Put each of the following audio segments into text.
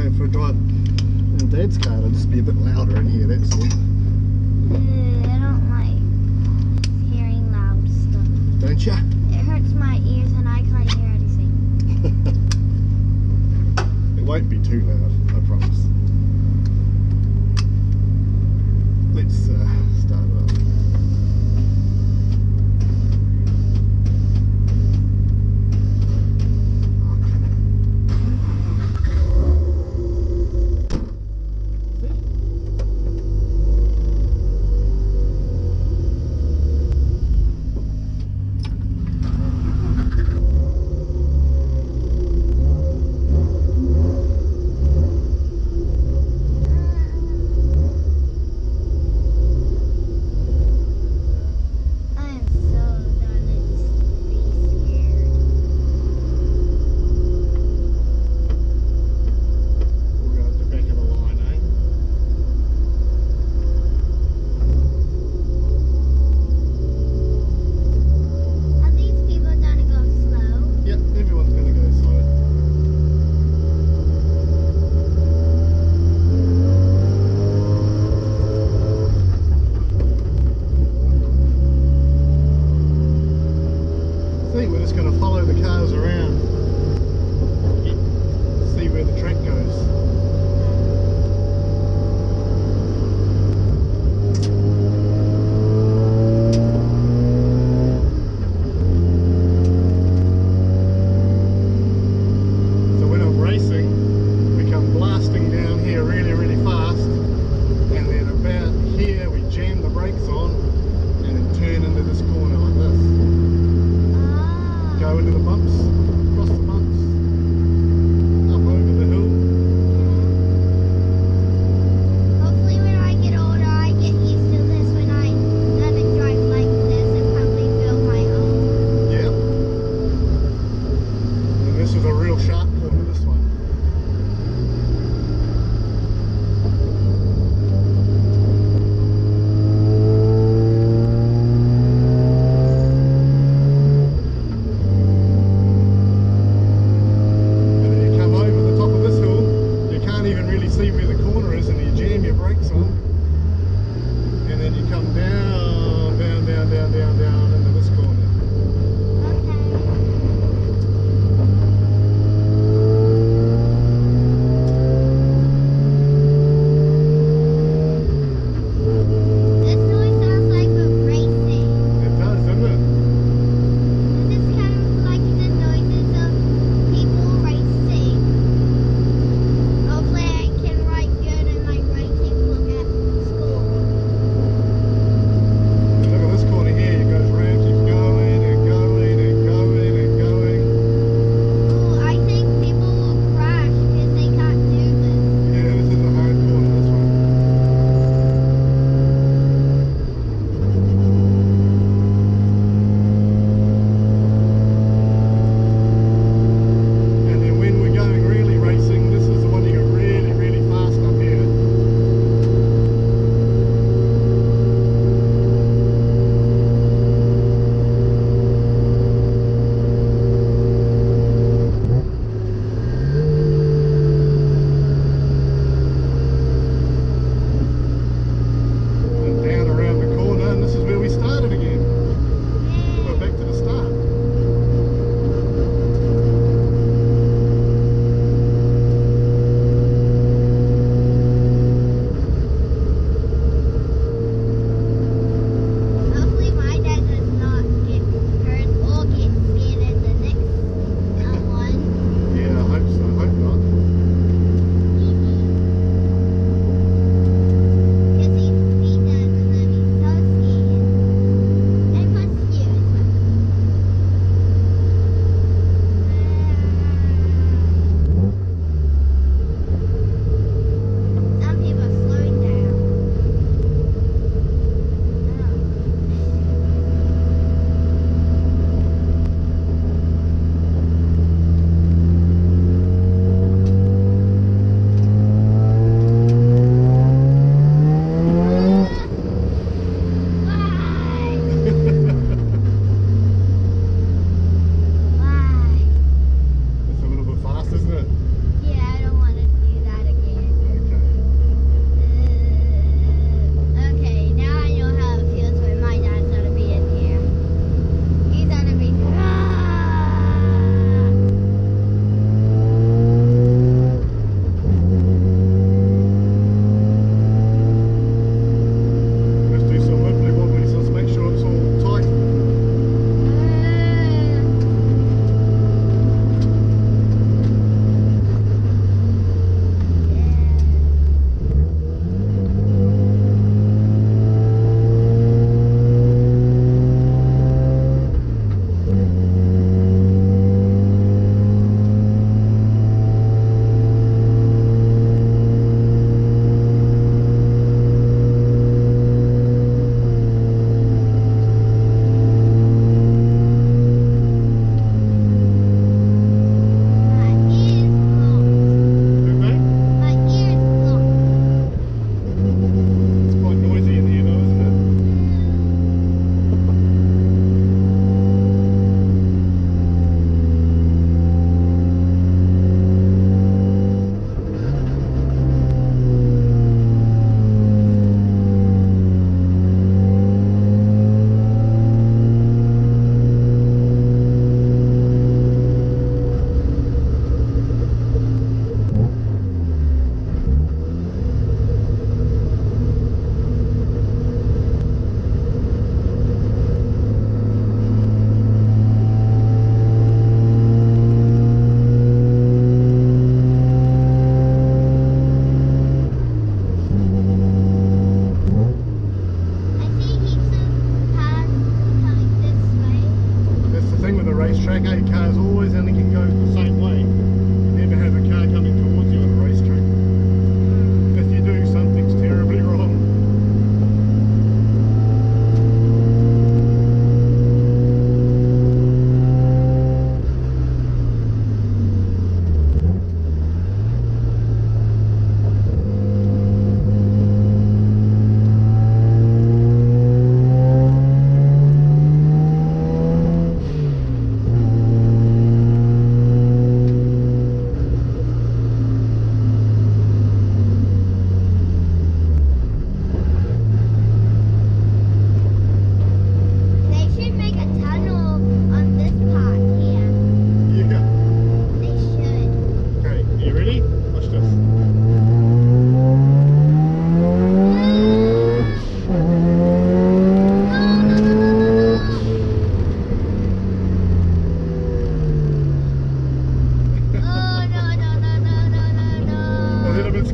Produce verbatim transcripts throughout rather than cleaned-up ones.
going for a drive in Dad's car, it'll just be a bit louder in here, that's all. Uh, I don't like hearing loud stuff. Don't ya? It hurts my ears and I can't hear anything. It won't be too loud, I promise. Let's uh, start it up.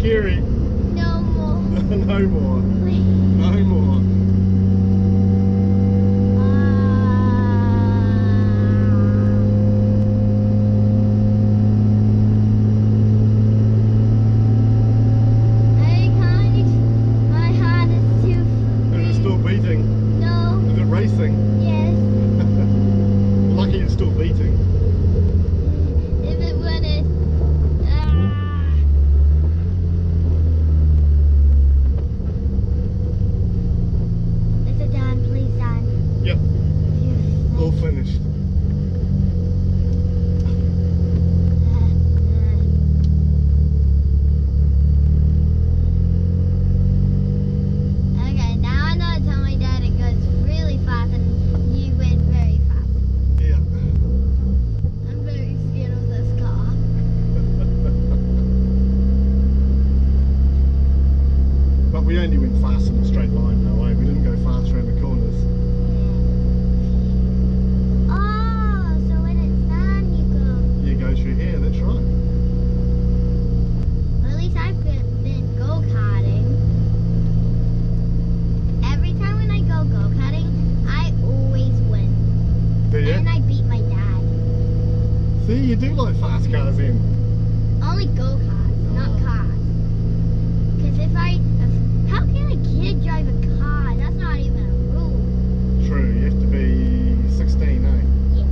scary. No more. No more. Please. No more. I can't. My heart is too Is it still beating? No. Is it racing? Yes. Lucky it's still beating. If it wouldn't. Ah. Is it done? Please done. Yep, Phew. all finished. Okay, now I know to tell my dad it goes really fast and you went very fast. Yeah. I'm very scared of this car. But we only went fast in a straight line though, eh? We didn't go fast around the corners. Oh, so when it's done, you go. You go through here, that's right. Well, at least I've been, been go-karting. Every time when I go go-karting, I always win. Do you? And I beat my dad. See, you do like fast cars then. Only go-karts, not Oh. cars. Because if I... If, how can a kid drive a car? That's not even a rule. True, you have to be sixteen, eh? Yeah.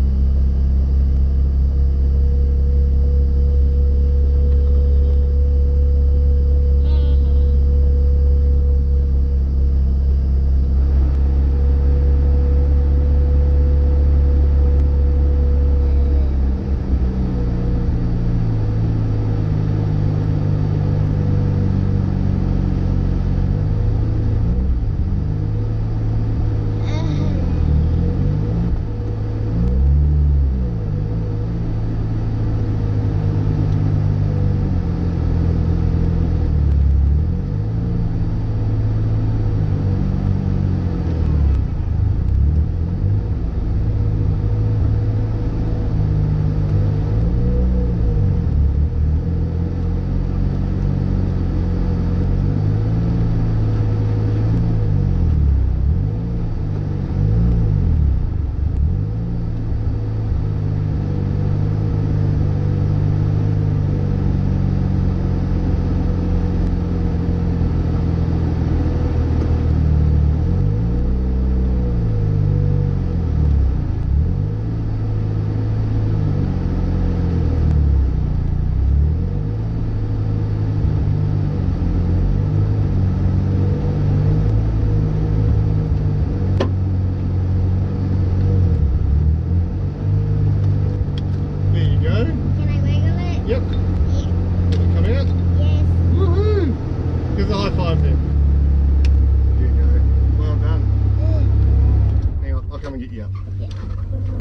There you go. Can I wiggle it? Yep. Yeah. Did it come out? Yes. Woohoo! Give us a high five then. There you go. Well done. Hang on, I'll come and get you up. Yeah.